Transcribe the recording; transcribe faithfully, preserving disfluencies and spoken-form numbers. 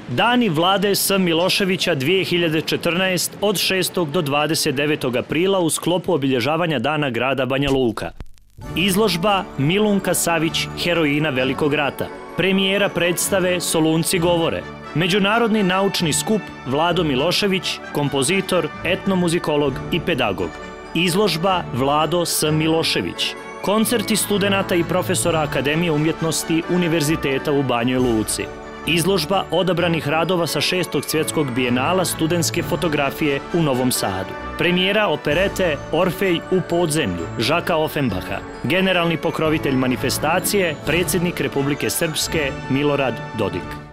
Dani Vlade S. Miloševića dvije hiljade četrnaeste. od šestog do dvadeset devetog aprila u sklopu obilježavanja Dana grada Banja Luka. Izložba Milunka Savić, heroina Velikog rata. Premijera predstave Solunci govore. Međunarodni naučni skup Vlado Milošević, kompozitor, etnomuzikolog i pedagog. Izložba Vlado S. Milošević. Koncerti studenata i profesora Akademije umjetnosti Univerziteta u Banjoj Luci. Izložba odabranih radova sa šestog svjetskog bijenala studentske fotografije u Novom Sadu. Premijera operete Orfej u podzemlju Žaka Ofenbaha. Generalni pokrovitelj manifestacije, predsjednik Republike Srpske Milorad Dodik.